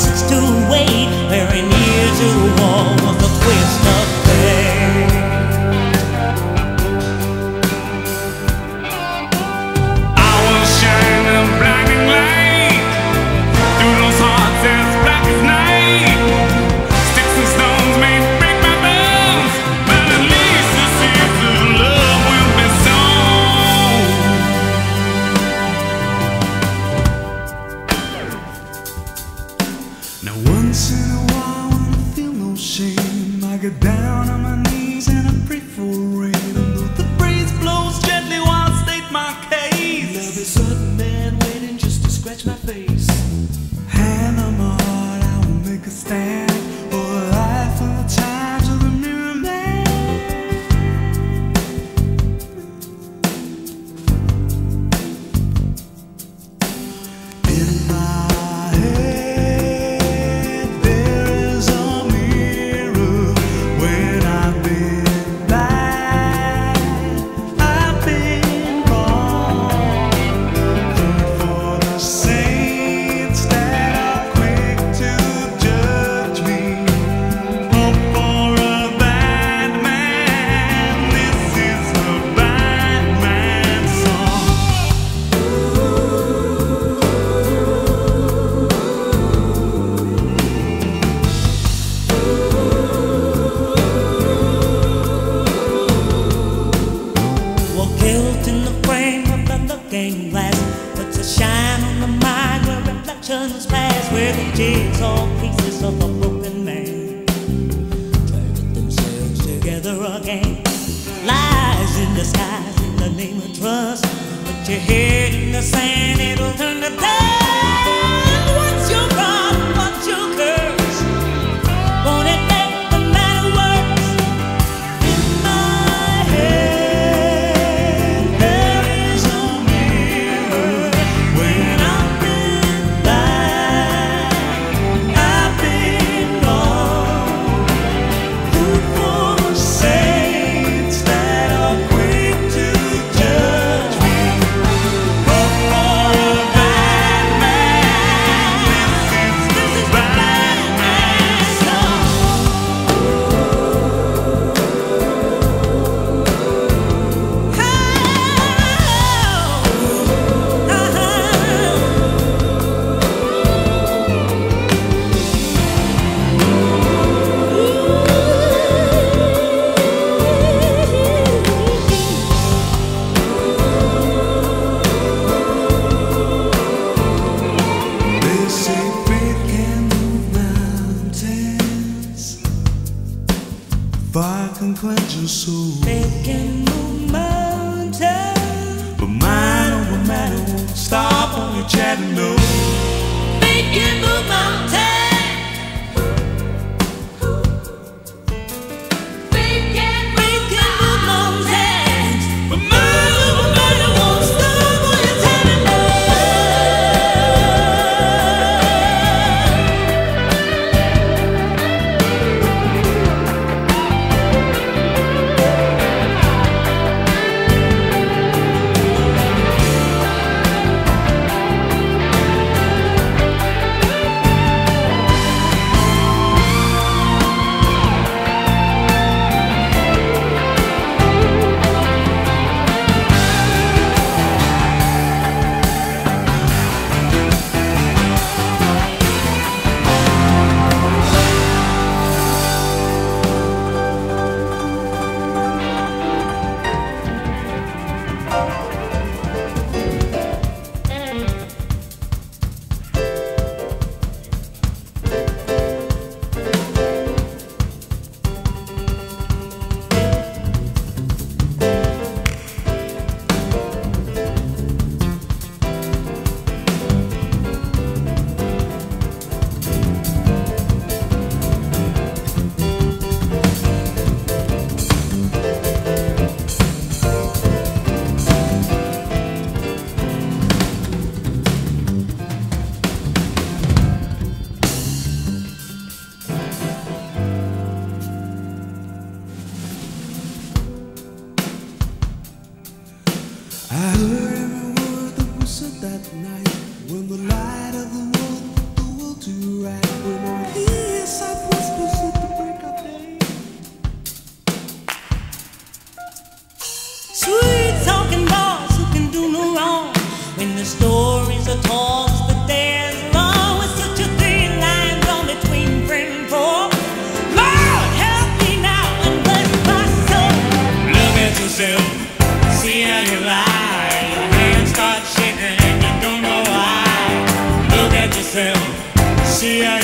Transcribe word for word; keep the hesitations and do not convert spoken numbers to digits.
places to wait, very near to a wall was a twist of fate. I was shining a blinding light through those hearts as black as night. Sticks and stones may break my bones, but at least the seeds of love will be sown. Now once in a while when I feel no shame, I get down on my knees and I pray for rain. And though the breeze blows gently while I state my case, There'll be a certain man waiting just to scratch my face. hand on my heart, I will make a stand for the life and the times of the mirror man. In my head there is a mirror. When I've been blind, I've been wrong. Good for the saints that are quick to judge me. Hope for a bad man. This is the bad man's song. Well, guilt in the frame of the looking glass puts a shine on the mind where reflections pass, where the jigsaw pieces of a broken man try to get themselves together again. Lies in disguise in the name of trust. Put your head in the sand, it'll turn to dust. What's your problem? What's your curse? Won't it make the matter worse? In my head there is a mirror. When I've been blind, I've been wrong. Good for the saints that are quick to judge me. Hope for a bad man. This is the bad man's song. They say faith can move mountains, fire can quench your soul, They can move mountains. but mine over matter won't stop on your chatting no. They can move mountains. They can move mountains. But mine over matter won't stop on your chatting no. I heard every word that was said that night when the light of the world put the world to right when I hear Southwest Blues at the break of day. Sweet talking boys who can do no wrong. When the stories are told, the days long with such a thin line drawn between friend and foe. Lord, help me now and bless my soul. Look at yourself, see how you lie. Your hands start shaking and you don't know why. Look at yourself, see how